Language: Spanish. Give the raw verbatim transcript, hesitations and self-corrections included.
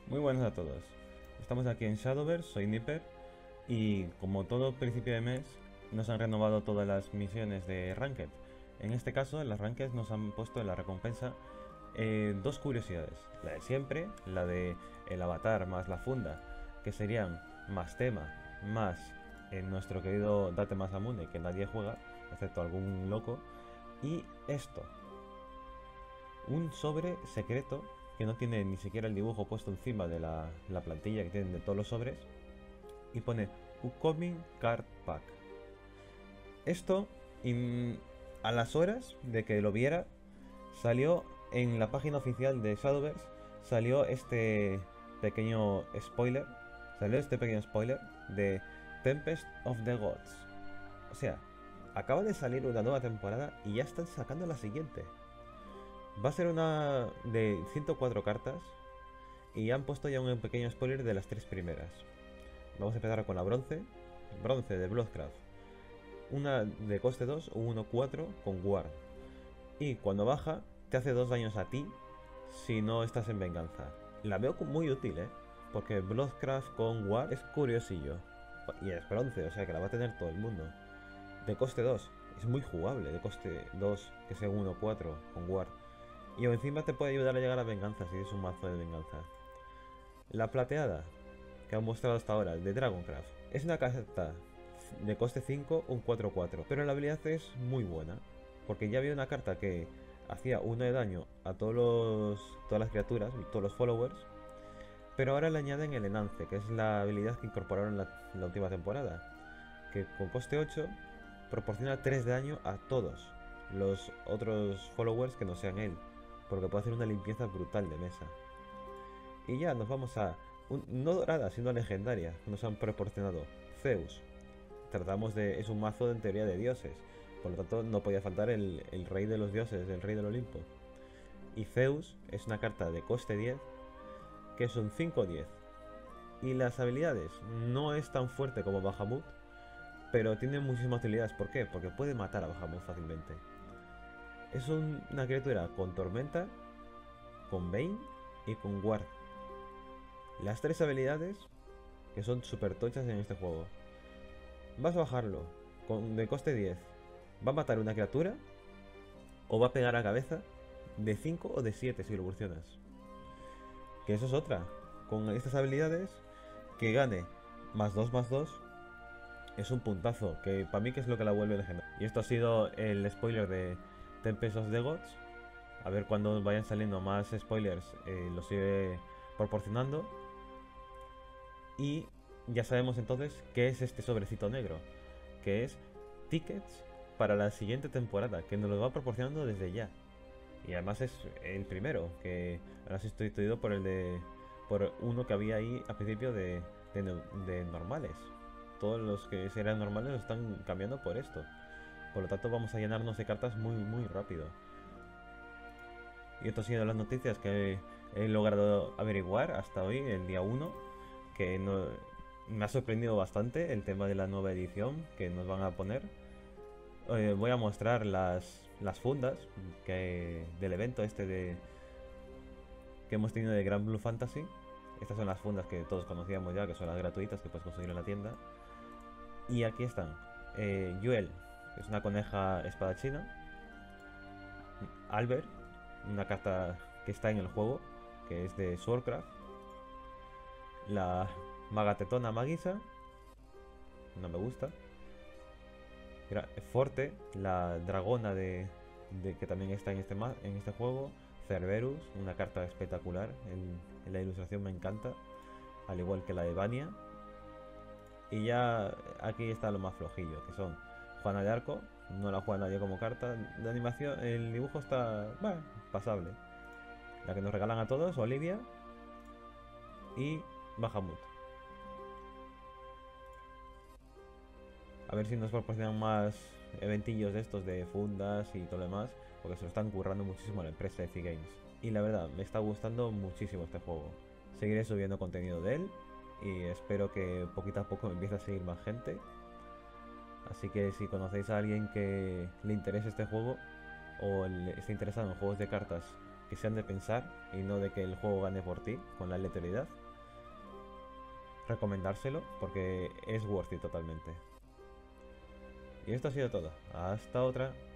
Muy buenas a todos. Estamos aquí en Shadowverse, soy Nipper y como todo principio de mes nos han renovado todas las misiones de Ranked. En este caso, en las Ranked nos han puesto en la recompensa eh, dos curiosidades. La de siempre, la de el avatar más la funda, que serían más tema, más en nuestro querido Date Masamune, que nadie juega, excepto algún loco. Y esto, un sobre secreto que no tiene ni siquiera el dibujo puesto encima de la, la plantilla que tienen de todos los sobres y pone Upcoming Card Pack. Esto, in- a las horas de que lo viera, salió en la página oficial de Shadowverse, salió este pequeño spoiler, salió este pequeño spoiler de Tempest of the Gods. O sea, acaba de salir una nueva temporada y ya están sacando la siguiente. Va a ser una de ciento cuatro cartas y han puesto ya un pequeño spoiler de las tres primeras. Vamos a empezar con la bronce. Bronce de Bloodcraft. Una de coste dos, un uno cuatro con Ward. Y cuando baja, te hace dos daños a ti si no estás en venganza. La veo muy útil, ¿eh? Porque Bloodcraft con Ward es curiosillo. Y es bronce, o sea que la va a tener todo el mundo. De coste dos, es muy jugable. De coste dos, que sea un uno cuatro con Ward. Y encima te puede ayudar a llegar a venganza si es un mazo de venganza. La plateada, que han mostrado hasta ahora, de Dragoncraft, es una carta de coste cinco, un cuatro cuatro, pero la habilidad es muy buena, porque ya había una carta que hacía uno de daño a todos los, todas las criaturas, todos los followers, pero ahora le añaden el enance, que es la habilidad que incorporaron en la, en la última temporada, que con coste ocho proporciona tres de daño a todos los otros followers que no sean él, porque puede hacer una limpieza brutal de mesa. Y ya nos vamos a, un- no dorada, sino legendaria, que nos han proporcionado Zeus. Tratamos de, es un mazo en teoría de dioses, por lo tanto no podía faltar el, el rey de los dioses, el rey del Olimpo. Y Zeus es una carta de coste diez, que es un cinco diez. Y las habilidades, no es tan fuerte como Bahamut, pero tiene muchísimas utilidades. ¿Por qué? Porque puede matar a Bahamut fácilmente. Es un- una criatura con tormenta, con Bane y con Ward. Las tres habilidades que son super tochas en este juego. Vas a bajarlo con, de coste diez. Va a matar una criatura o va a pegar a cabeza de cinco o de siete si lo evolucionas. Que eso es otra. Con estas habilidades, que gane más dos más dos es un puntazo. Que para mí que es lo que la vuelve legendaria. Y esto ha sido el spoiler de Tempest of the Gods. A ver cuando vayan saliendo más spoilers, eh, los iré proporcionando. Y ya sabemos entonces qué es este sobrecito negro, que es tickets para la siguiente temporada, que nos lo va proporcionando desde ya. Y además es el primero, que ahora sí estoy sustituido por el de. Por uno que había ahí al principio de, de, de normales. Todos los que eran normales los están cambiando por esto. Por lo tanto vamos a llenarnos de cartas muy muy rápido. Y esto ha sido las noticias que he logrado averiguar hasta hoy, el día uno, que no, me ha sorprendido bastante el tema de la nueva edición que nos van a poner. Eh, voy a mostrar las, las fundas que, del evento este de, que hemos tenido de Grand Blue Fantasy. Estas son las fundas que todos conocíamos ya, que son las gratuitas que puedes conseguir en la tienda. Y aquí están. Eh, Yuel, que es una coneja espadachina. Albert, una carta que está en el juego, que es de Swordcraft. La Magatetona Magisa, no me gusta. Forte, la dragona de, de que también está en este, en este juego. Cerberus, una carta espectacular, en, en la ilustración me encanta, al igual que la de Vania. Y ya aquí está lo más flojillo, que son Juana de Arco, no la juega nadie como carta. De animación, el dibujo está, bueno, pasable. La que nos regalan a todos, Olivia y Bahamut. A ver si nos proporcionan más eventillos de estos de fundas y todo lo demás, porque se lo están currando muchísimo a la empresa de C Games. Y la verdad, me está gustando muchísimo este juego. Seguiré subiendo contenido de él y espero que poquito a poco me empiece a seguir más gente. Así que si conocéis a alguien que le interese este juego o le esté interesado en juegos de cartas que sean de pensar y no de que el juego gane por ti con la aleatoriedad, recomendárselo porque es worth it totalmente. Y esto ha sido todo. Hasta otra.